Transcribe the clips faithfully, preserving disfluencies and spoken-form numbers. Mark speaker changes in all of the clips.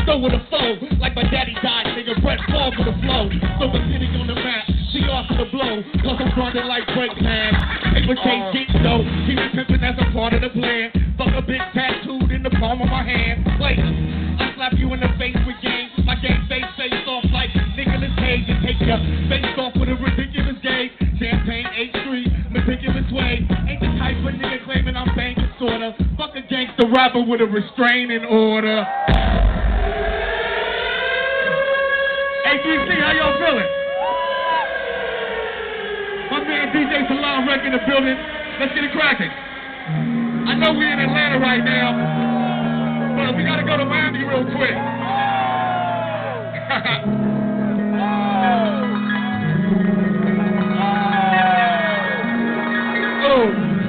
Speaker 1: Throw with a foe, like my daddy died, nigga, Brett fall for the flow. So the city on the map, she off to the blow, cause I'm grinding like break man. Paper chase shit though, keep me pimpin' as a part of the plan. Fuck a bitch tattooed in the palm of my hand. Wait, I slap you in the face with game. My game face face off like Nicolas Cage and take your face off with a ridiculous game. Champagne H three, meticulous way. Ain't the type of nigga claiming I'm banging sorta. Fuck a gangster rapper with a restraining order. Hey D C, how y'all feeling? My man D J Salam Wreck in the building. Let's get it cracking. I know we're in Atlanta right now, but we gotta go to Miami real quick. Oh.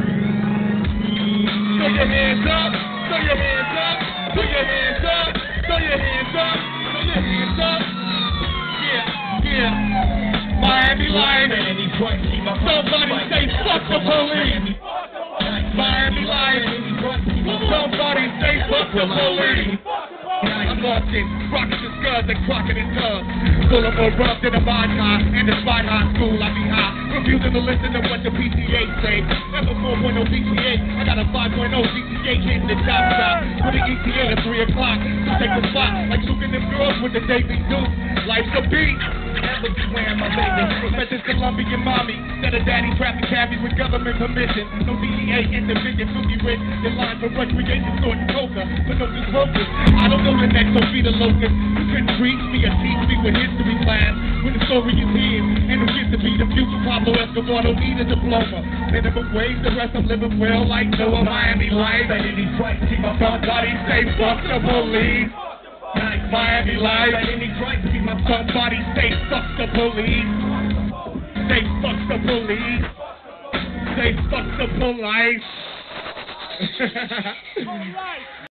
Speaker 1: Throw your hands up, throw your hands up, throw your hands up, throw your hands up, throw your hands up. Yeah, yeah. Miami Lion. Somebody say fuck the police. Miami Lion. Somebody say fuck the police. I'm lost in rockets and scuds and crocking and tubs. Full of more rough than a vodka. And despite high school, I be high. Refusing to listen to what the P T A say. Never four point oh P T A. I got a five point oh G T A hitting the top stop. Put an E T A at three o'clock. So take the spot like shooting them girls with the Davy Duke. Life's a beat. Never be wearing my baby. Met this Colombian mommy. Said her daddy traffic cabbies with government permission. No D E A intervention to be rich. In line for recreation, sorting coca. But no just focus. I don't know the next, so be the locust. You couldn't reach me or teach me with history class. When the story is here, and who gets to be the future Pablo Escobar, don't need a diploma. Minimum wage, the rest I'm living well like Noah. Miami Life. Somebody say fuck the police. Miami Life. Somebody say fuck the police. Say fuck the police. Say fuck the police.